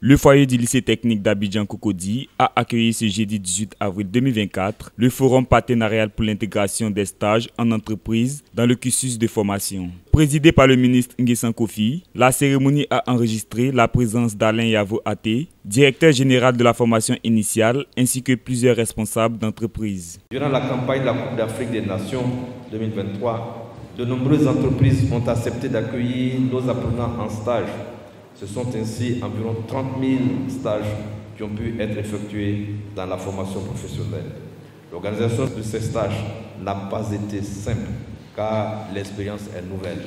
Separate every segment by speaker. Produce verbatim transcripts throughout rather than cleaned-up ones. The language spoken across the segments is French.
Speaker 1: Le foyer du lycée technique d'Abidjan-Cocody a accueilli ce jeudi dix-huit avril deux mille vingt-quatre le forum partenarial pour l'intégration des stages en entreprise dans le cursus de formation. Présidé par le ministre Nguessan Kofi, la cérémonie a enregistré la présence d'Alain Yavo Até, directeur général de la formation initiale, ainsi que plusieurs responsables d'entreprises.
Speaker 2: Durant la campagne de la Coupe d'Afrique des Nations deux mille vingt-trois, de nombreuses entreprises ont accepté d'accueillir nos apprenants en stage. Ce sont ainsi environ trente mille stages qui ont pu être effectués dans la formation professionnelle. L'organisation de ces stages n'a pas été simple car l'expérience est nouvelle.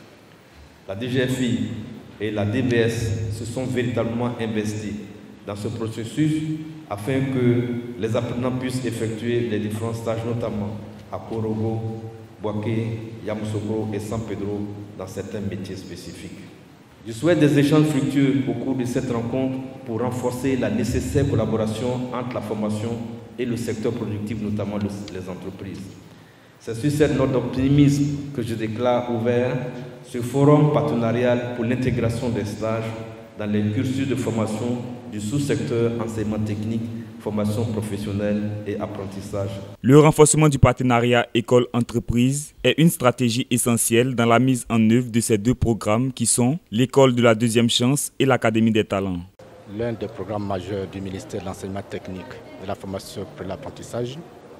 Speaker 2: La D G F I et la D B S se sont véritablement investis dans ce processus afin que les apprenants puissent effectuer les différents stages, notamment à Korogo, Boaké, Yamoussoukro et San Pedro dans certains métiers spécifiques. Je souhaite des échanges fructueux au cours de cette rencontre pour renforcer la nécessaire collaboration entre la formation et le secteur productif, notamment les entreprises. C'est sur cette note d'optimisme que je déclare ouvert ce forum partenarial pour l'intégration des stages dans les cursus de formation du sous-secteur enseignement technique, formation professionnelle et apprentissage.
Speaker 1: Le renforcement du partenariat école-entreprise est une stratégie essentielle dans la mise en œuvre de ces deux programmes qui sont l'école de la deuxième chance et l'Académie des talents.
Speaker 3: L'un des programmes majeurs du ministère de l'enseignement technique et de la formation pour l'apprentissage.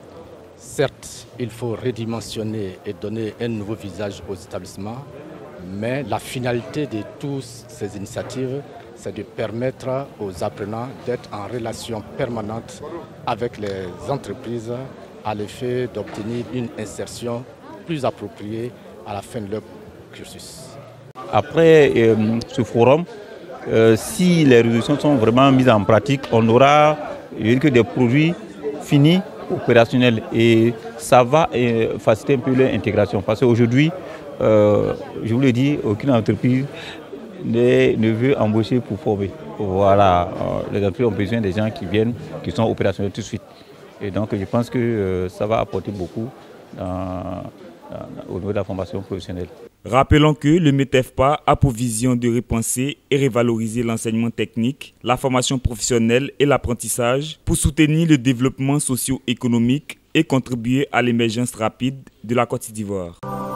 Speaker 3: Certes, il faut redimensionner et donner un nouveau visage aux établissements, mais la finalité de toutes ces initiatives, c'est de permettre aux apprenants d'être en relation permanente avec les entreprises à l'effet d'obtenir une insertion plus appropriée à la fin de leur cursus.
Speaker 4: Après euh, ce forum, euh, si les résolutions sont vraiment mises en pratique, on aura que des produits finis, opérationnels, et ça va euh, faciliter un peu leur intégration. Parce qu'aujourd'hui, euh, je vous l'ai dit, aucune entreprise ne veut embaucher pour former. Voilà, les entreprises ont besoin des gens qui viennent, qui sont opérationnels tout de suite. Et donc je pense que euh, ça va apporter beaucoup dans, dans, au niveau de la formation professionnelle.
Speaker 1: Rappelons que le METEFPA a pour vision de repenser et revaloriser l'enseignement technique, la formation professionnelle et l'apprentissage pour soutenir le développement socio-économique et contribuer à l'émergence rapide de la Côte d'Ivoire.